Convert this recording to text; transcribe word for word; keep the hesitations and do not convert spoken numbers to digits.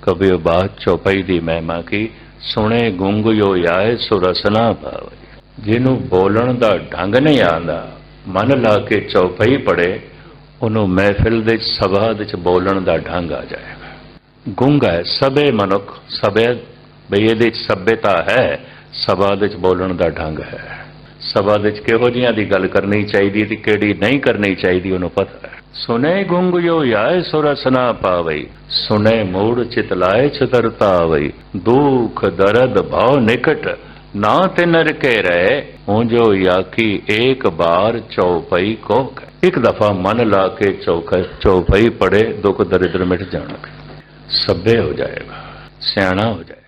कभी बात चौपाई दी महिमा की, सुने गुंग यो याए सो रस ना पावे। जिन्हों बोलन दा ढंग नहीं आंदा, मन ला के चौपाई पढ़े, उन्हों महफिल दे सभा दे बोलन दा ढंग आ जाएगा। गुंग है सबे मनुख, सबे बई ये सभ्यता है, सभा दे बोलन दा ढंग है। सभा दे किहो जिहियां दी गल करनी चाहिए ते किहड़ी नहीं करनी चाहिए उन्होंने पता है। सुने गुंग यो याए सो रस ना पावई, सुने मूड चितलाए छतरता आवई। दुख दर्द भाव निकट ना तिनर के रहे, ऊंजो याकी एक बार चौपाई को। एक दफा मन ला के चौक चौपाई पड़े, दुख दरिद्र मिट जाएगा, सभ्य हो जाएगा, सियाणा हो जाएगा।